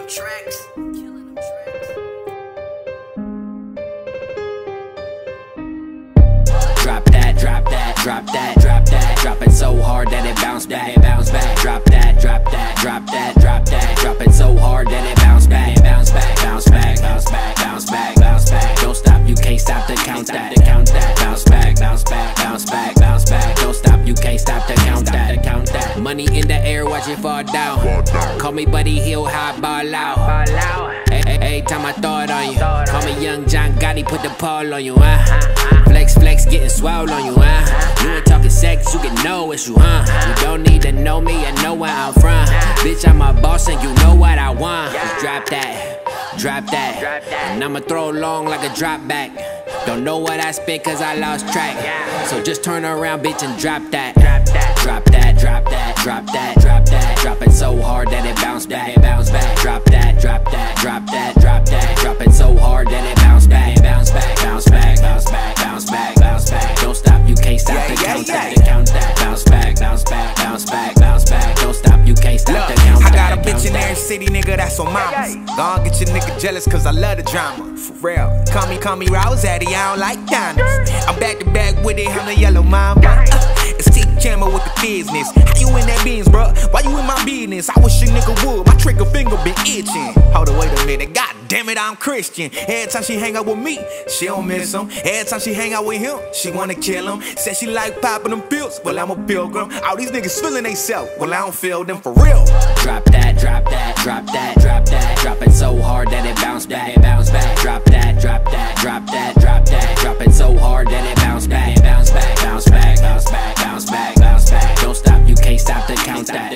tracks. Drop that, drop that, drop that, drop that. Drop it so hard that it bounce back, it bounce back. Drop that, drop that, drop that, drop that. Drop it so hard that it bounce back, it bounce back, bounce back, bounce back, bounce back, bounce back. Don't stop, you can't stop to count that, count that. Bounce back, bounce back, bounce back, bounce back. Don't stop, you can't stop to count that, count that. Money in the air, watch it fall down. Call me Buddy Hill, high ball out. Every time I thought on you, call me Young John Gotti, put the paw on you, Flex, flex, getting swole on you, You ain't talking sex, you can know it's you, You don't need to know me, I know where I'm from. Bitch, I'm a boss and you know what I want. Drop that, drop that, and I'ma throw long like a drop back. Don't know what I spit cause I lost track. So just turn around, bitch, and drop that. Drop that, drop that, drop that, drop that. Drop it so hard that it bounce back, it bounce back. Drop that, drop that, drop that, drop that. Drop it so hard that it bounce back, it bounce back, bounce back, bounce back, bounce back, bounce back. Don't stop, you can't stop to count that, count that. Bounce back, bounce back, bounce back, bounce back. Don't stop, you can't stop to count that. I got a bitch in every city, nigga, that's on mamas. Gon' get your nigga jealous cause I love the drama. For real. Call me Rosati, I don't like diamonds. I'm back to back with it, I'm the yellow mama. It's T Jammer with the business. How you in that beans, bro? Why you in my business? I wish a nigga would, my trigger finger been itching. Hold on, wait a minute, god damn it, I'm Christian. Every time she hang out with me, she don't miss him. Every time she hang out with him, she wanna kill him. Said she like popping them pills, well I'm a pilgrim. All these niggas feeling they self, well I don't feel them for real. Drop that, drop that, drop that, drop that. Drop it so hard that it bounce back, it bounce back. Drop that, drop that, drop that, drop that. Drop it so hard that it bounce back, it bounce back, bounce back, bounce back, bounce back, bounce back. Don't stop, you can't stop to count that.